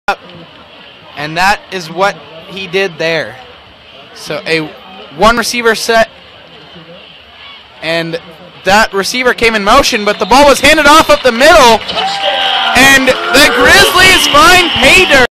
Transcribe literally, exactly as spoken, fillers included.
And that is what he did there. So a one receiver set, and that receiver came in motion, but the ball was handed off up the middle, and the Grizzlies find pay dirt.